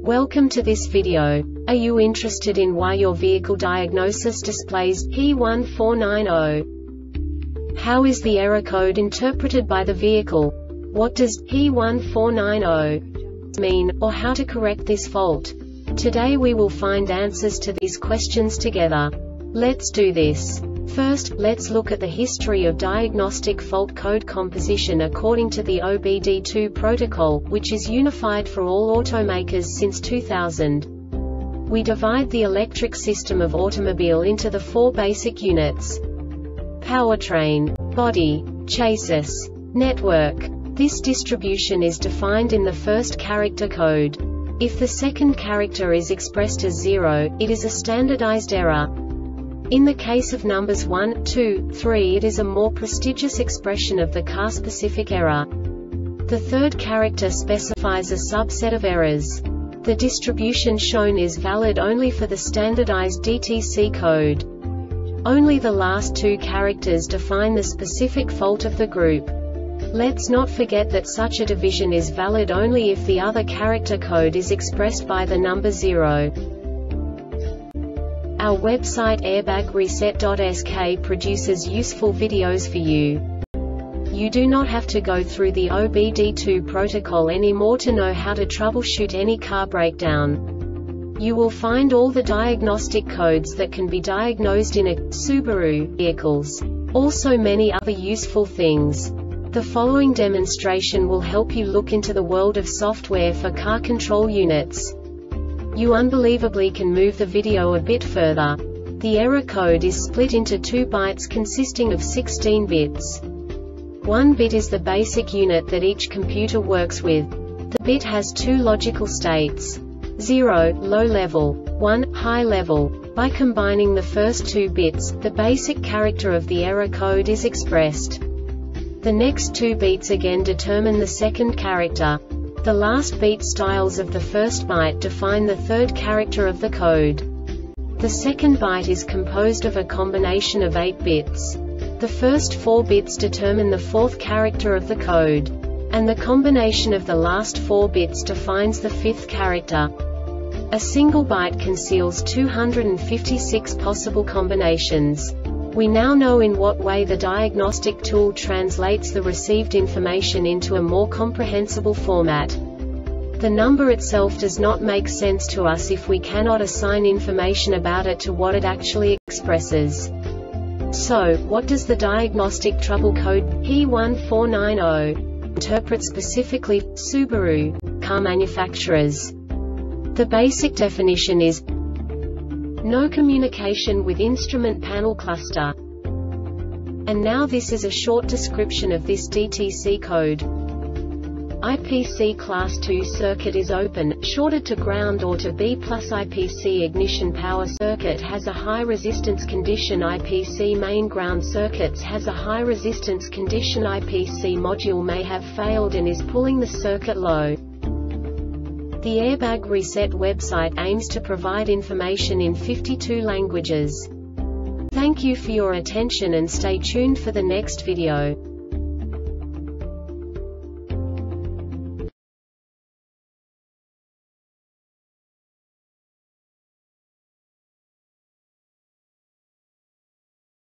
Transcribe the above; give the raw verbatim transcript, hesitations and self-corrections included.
Welcome to this video. Are you interested in why your vehicle diagnosis displays P one four nine zero? How is the error code interpreted by the vehicle? What does P one four nine zero mean, or how to correct this fault? Today we will find answers to these questions together. Let's do this. First, let's look at the history of diagnostic fault code composition according to the O B D two protocol, which is unified for all automakers since two thousand. We divide the electric system of automobile into the four basic units: powertrain, body, chassis, network. This distribution is defined in the first character code. If the second character is expressed as zero, it is a standardized error. In the case of numbers one, two, three, it is a more prestigious expression of the car-specific error. The third character specifies a subset of errors. The distribution shown is valid only for the standardized D T C code. Only the last two characters define the specific fault of the group. Let's not forget that such a division is valid only if the other character code is expressed by the number zero. Our website airbag reset dot S K produces useful videos for you. You do not have to go through the O B D two protocol anymore to know how to troubleshoot any car breakdown. You will find all the diagnostic codes that can be diagnosed in a Subaru vehicles. Also many other useful things. The following demonstration will help you look into the world of software for car control units. You unbelievably can move the video a bit further. The error code is split into two bytes consisting of sixteen bits. One bit is the basic unit that each computer works with. The bit has two logical states: zero, low level, one, high level. By combining the first two bits, the basic character of the error code is expressed. The next two bits again determine the second character. The last beat styles of the first byte define the third character of the code. The second byte is composed of a combination of eight bits. The first four bits determine the fourth character of the code. And the combination of the last four bits defines the fifth character. A single byte conceals two hundred fifty-six possible combinations. We now know in what way the diagnostic tool translates the received information into a more comprehensible format. The number itself does not make sense to us if we cannot assign information about it to what it actually expresses. So, what does the diagnostic trouble code P one four nine zero interpret specifically for Subaru car manufacturers? The basic definition is no communication with instrument panel cluster. And now this is a short description of this D T C code. I P C class two circuit is open, shorted to ground or to B plus. I P C ignition power circuit has a high resistance condition. I P C main ground circuits has a high resistance condition. I P C module may have failed and is pulling the circuit low. The Airbag Reset website aims to provide information in fifty-two languages. Thank you for your attention and stay tuned for the next video.